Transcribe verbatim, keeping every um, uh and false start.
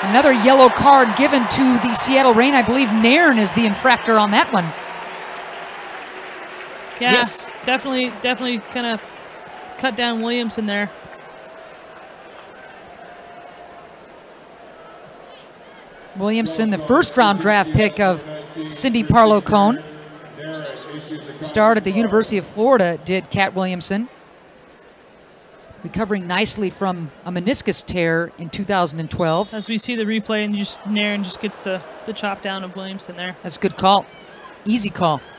Another yellow card given to the Seattle Reign. I believe Nairn is the infractor on that one. Yeah, yes. definitely, definitely kind of cut down Williamson there. Williamson, the first round draft pick of Cindy Parlow-Cone. Starred at the University of Florida, did Cat Williamson. Recovering nicely from a meniscus tear in two thousand twelve. As we see the replay, and just Nairn just gets the, the chop down of Williamson there. That's a good call. Easy call.